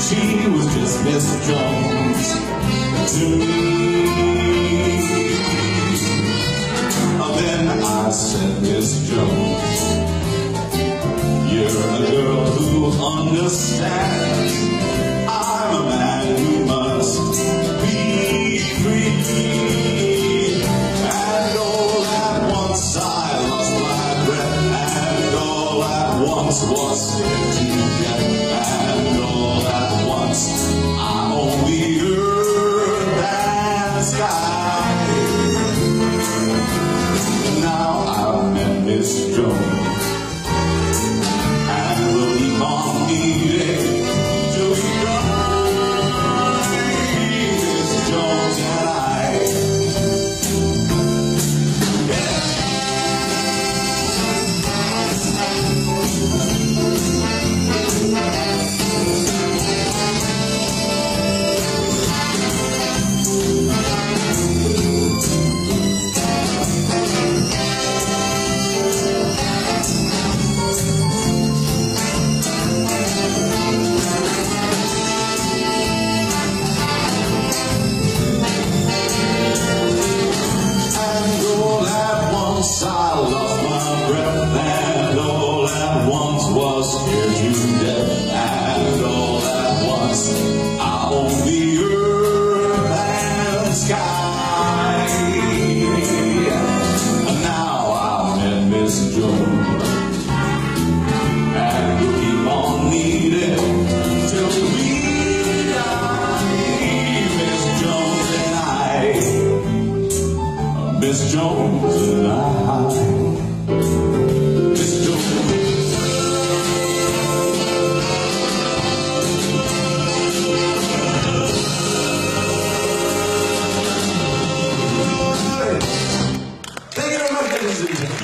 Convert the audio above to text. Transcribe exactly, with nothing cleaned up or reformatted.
she was just Miss Jones to me. Then I said, Miss Jones, you're a girl who understands. I'm a man who must be free. And all at once I lost my breath, and all at once was scared to death, and all at once I only heard that sky. Now I've met Miss Jones, and we'll keep on meeting till we die, Miss Jones and I. I lost my breath, and all at once was scared to death, and all at once I owned the earth and sky. And now I've met Miss Jones, and we'll keep on needing till we die, Miss Jones and I. Miss Jones and I. Miss Jones. Thank you very much, ladies and gentlemen.